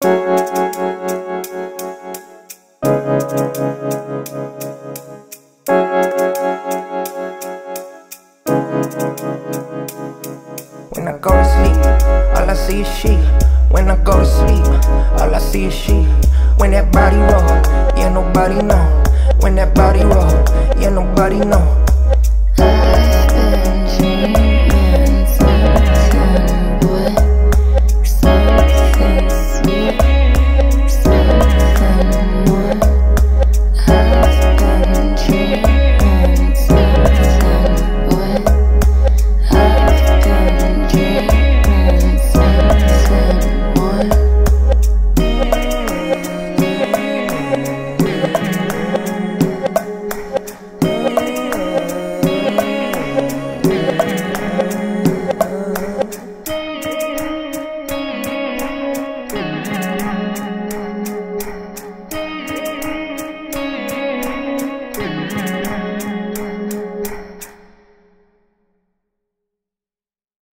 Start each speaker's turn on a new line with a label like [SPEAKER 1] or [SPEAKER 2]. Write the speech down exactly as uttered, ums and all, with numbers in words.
[SPEAKER 1] When I go to sleep, all I see is she. When I go to sleep, all I see is she. When that body roll, yeah, nobody know. When that body roll, yeah, nobody know.